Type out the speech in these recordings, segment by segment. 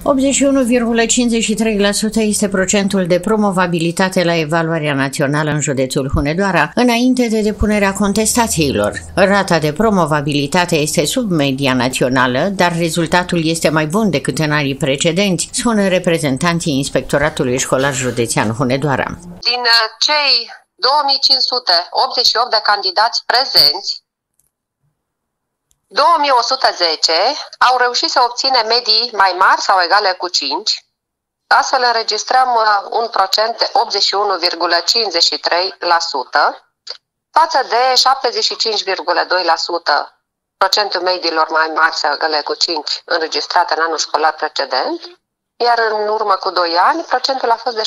81,53% este procentul de promovabilitate la evaluarea națională în județul Hunedoara, înainte de depunerea contestațiilor. Rata de promovabilitate este sub media națională, dar rezultatul este mai bun decât în anii precedenți, spun reprezentanții Inspectoratului Școlar Județean Hunedoara. Din cei 2588 de candidați prezenți, 2110 au reușit să obțină medii mai mari sau egale cu 5, astfel înregistrăm un procent de 81,53%, față de 75,2% procentul mediilor mai mari sau egale cu 5 înregistrate în anul școlar precedent, iar în urmă cu 2 ani procentul a fost de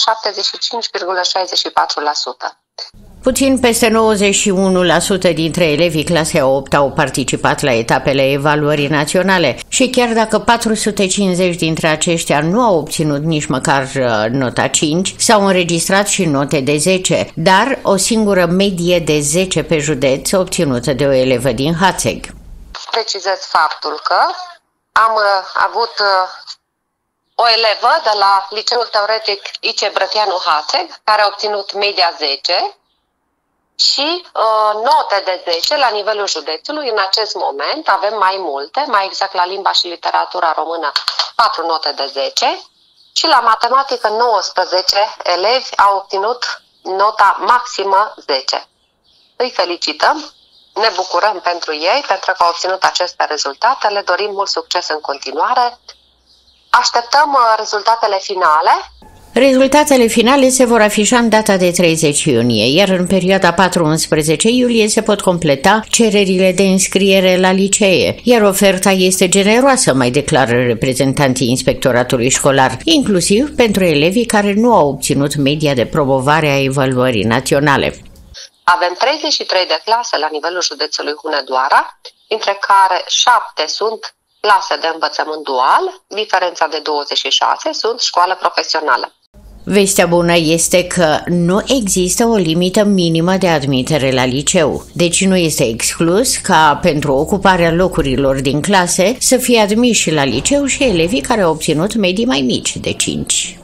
75,64%. Puțin peste 91% dintre elevii clasei 8 au participat la etapele evaluării naționale și chiar dacă 450 dintre aceștia nu au obținut nici măcar nota 5, s-au înregistrat și note de 10, dar o singură medie de 10 pe județ obținută de o elevă din Hațeg. Precizez faptul că am avut o elevă de la Liceul Teoretic I.C. Brătianu Hațeg, care a obținut media 10, și note de 10 la nivelul județului. În acest moment avem mai multe, mai exact la limba și literatura română 4 note de 10 și la matematică 19 elevi au obținut nota maximă 10. Îi felicităm, ne bucurăm pentru ei, pentru că au obținut aceste rezultate, le dorim mult succes în continuare. Așteptăm rezultatele finale. Rezultatele finale se vor afișa în data de 30 iunie, iar în perioada 4-11 iulie se pot completa cererile de înscriere la licee, iar oferta este generoasă, mai declară reprezentanții Inspectoratului Școlar, inclusiv pentru elevii care nu au obținut media de promovare a evaluării naționale. Avem 33 de clase la nivelul județului Hunedoara, dintre care 7 sunt clase de învățământ dual, diferența de 26 sunt școală profesională. Vestea bună este că nu există o limită minimă de admitere la liceu, deci nu este exclus ca pentru ocuparea locurilor din clase să fie admiși la liceu și elevii care au obținut medii mai mici de 5.